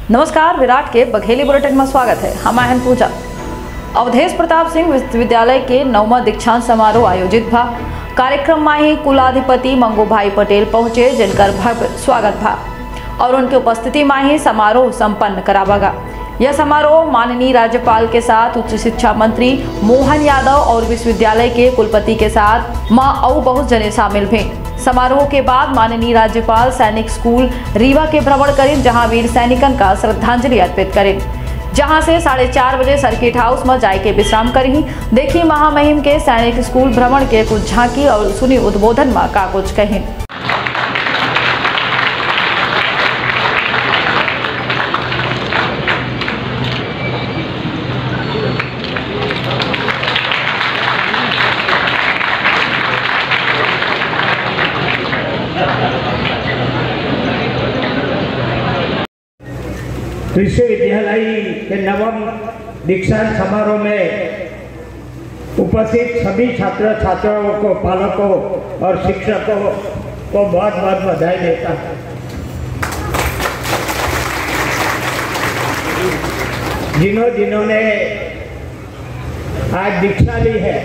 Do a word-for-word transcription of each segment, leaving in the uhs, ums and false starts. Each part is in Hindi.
नमस्कार, विराट के बघेली बुलेटिन में स्वागत है। हम हैं पूजा। अवधेश प्रताप सिंह विश्वविद्यालय के नौवा दीक्षांत समारोह आयोजित भा। कार्यक्रम में ही कुलाधिपति मंगूभाई पटेल पहुंचे, जिनकर भव्य स्वागत भा और उनकी उपस्थिति में ही समारोह संपन्न करावागा। यह समारोह माननीय राज्यपाल के साथ उच्च शिक्षा मंत्री मोहन यादव और विश्वविद्यालय के कुलपति के साथ मां और बहुत जने शामिल हुए। समारोह के बाद माननीय राज्यपाल सैनिक स्कूल रीवा के भ्रमण करें, जहां वीर सैनिकन का श्रद्धांजलि अर्पित करें। जहां से साढ़े चार बजे सर्किट हाउस में जाके विश्राम करी। देखी महामहिम के सैनिक स्कूल भ्रमण के कुछ झांकी और सुनी उद्बोधन में का कुछ कही। विश्वविद्यालय के नवम दीक्षांत समारोह में उपस्थित सभी छात्र छात्राओं को, पालकों और शिक्षकों को बहुत बहुत बधाई देता हूँ। जिन्हों जिन्होंने आज दीक्षा ली है,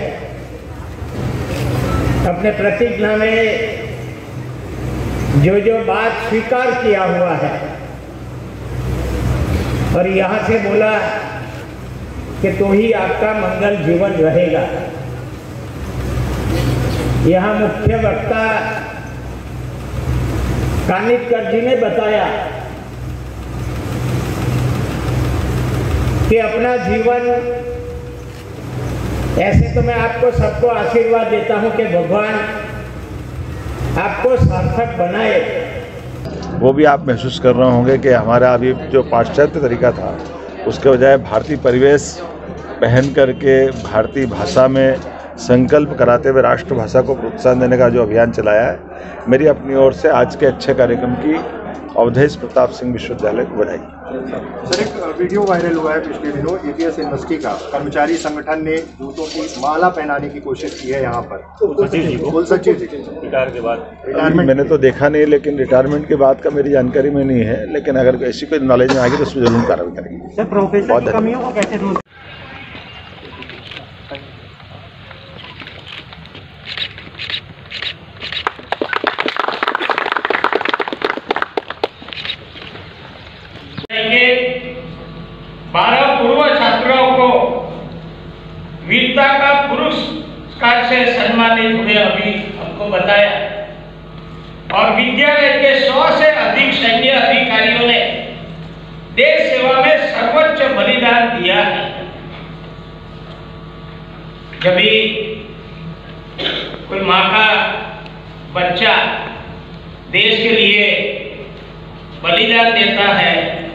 अपने प्रतिज्ञा में जो जो बात स्वीकार किया हुआ है और यहाँ से बोला कि तो ही आपका मंगल जीवन रहेगा। यहाँ मुख्य वक्ता कानिटकर जी ने बताया कि अपना जीवन, ऐसे तो मैं आपको सबको आशीर्वाद देता हूँ कि भगवान आपको सार्थक बनाए। वो भी आप महसूस कर रहे होंगे कि हमारा अभी जो पाश्चात्य तरीका था, उसके बजाय भारतीय परिवेश पहन करके भारतीय भाषा में संकल्प कराते हुए राष्ट्रभाषा को प्रोत्साहन देने का जो अभियान चलाया है, मेरी अपनी ओर से आज के अच्छे कार्यक्रम की अवधेश प्रताप सिंह विश्वविद्यालय को बधाई। सर, एक वीडियो वायरल हुआ है पिछले दिनों, एटीएस यूनिवर्सिटी का कर्मचारी संगठन ने जूतों की माला पहनाने की कोशिश की है यहाँ पर कुल सचिव जी रिटायर के बाद। रिटायरमेंट मैंने तो देखा नहीं, लेकिन रिटायरमेंट के बाद का मेरी जानकारी में नहीं है, लेकिन अगर ऐसी कोई नॉलेज में आएगी तो उसमें जरूर कार्रवाई करेंगे। सर, प्रोफेसर की कमियों को कैसे दूर? बारह पूर्व छात्रों को वीरता का पुरस्कार से सम्मानित हुए, अभी हमको बताया, और विद्यालय के सौ से अधिक सैन्य अधिकारियों ने देश सेवा में सर्वोच्च बलिदान दिया है। जब भी कोई माँ का बच्चा देश के लिए बलिदान देता है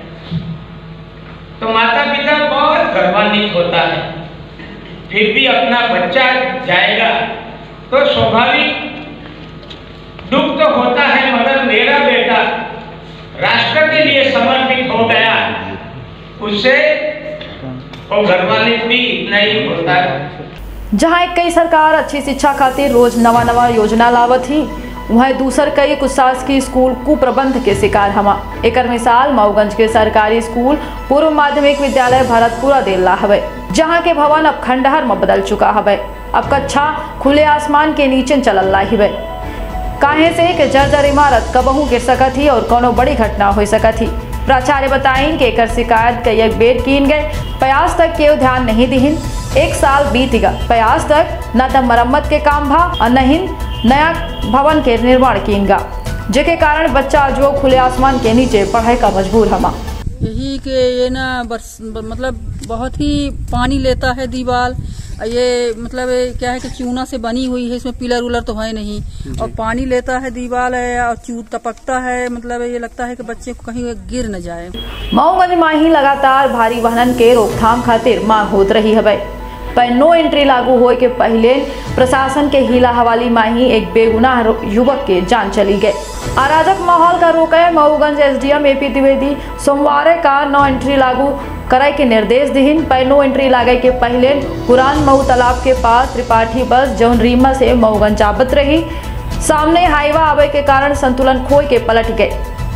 तो माता पिता बहुत गर्वान्वित होता है। फिर भी अपना बच्चा जाएगा तो स्वाभाविक दुख तो होता है, मगर मेरा बेटा राष्ट्र के लिए समर्पित हो गया, उससे वो गर्वान्वित भी इतना ही होता है। जहां कई सरकार अच्छी शिक्षा खातिर रोज नवा नवा योजना लावत ही, वहीं दूसर कई कुछ शासकीय स्कूल कुप्रबंध के शिकार हमा। एक मिसाल मऊगंज के सरकारी स्कूल पूर्व माध्यमिक विद्यालय भरतपुरा देला हवे, जहां के भवन अब खंडहर में बदल चुका हवे। अब कक्षा खुले आसमान के नीचे चलल ला हवे, काहे से कि जर्जर इमारत कबहू गिर सकत ही और कोनो बड़ी घटना हो सकत ही। प्राचार्य बताइन कि एकर शिकायत कई एक बेर कीन गए, प्रयास तक केव ध्यान नहीं दिहिन। एक साल बीत गया, प्रयास तक न तो मरम्मत के काम भा और नहीं नया भवन के निर्माण कीनगा, जेके कारण बच्चा जो खुले आसमान के नीचे पढ़ाई का मजबूर हमा। यही के ये ना बरस मतलब बहुत ही पानी लेता है दीवार, ये मतलब क्या है कि चूना से बनी हुई है, इसमें पिलर उलर तो है नहीं, और पानी लेता है दीवार है और चूत टपकता है, मतलब ये लगता है कि बच्चे को कहीं गिर न जाए। मऊगंज में ही लगातार भारी वाहन के रोकथाम खातिर मांग होत रही है, पर नो एंट्री लागू होए के पहले प्रशासन के हिला हवाली में ही एक बेगुनाह युवक के जान चली गए। अराजक माहौल का रोके मऊगंज एसडीएम एपी द्विवेदी सोमवार का नो एंट्री लागू करे के निर्देश दिहिन। पर नो एंट्री लागे के पहले पुरान मऊ तालाब के पास त्रिपाठी बस जौन रीमा से मऊगंज आवत रही, सामने हाईवा आवे के कारण संतुलन खोए के पलट गए।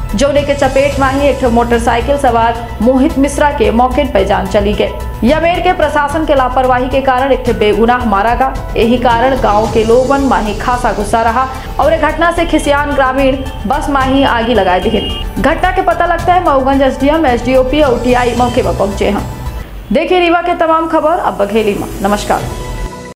जोने के चपेट में ही एक मोटरसाइकिल सवार मोहित मिश्रा के मौके पर जान चली गई। यमेर के प्रशासन के लापरवाही के कारण एक बेगुनाह मारा गया। यही कारण गांव के लोगन माही खासा गुस्सा रहा और एक घटना से खिसियान ग्रामीण बस माही आगी लगाए दी। घटना के पता लगता है मऊगंज एसडीएम एसडीओपी और टीआई मौके पर पहुंचे हैं। देखिए रीवा के तमाम खबर अब बघेली में। नमस्कार।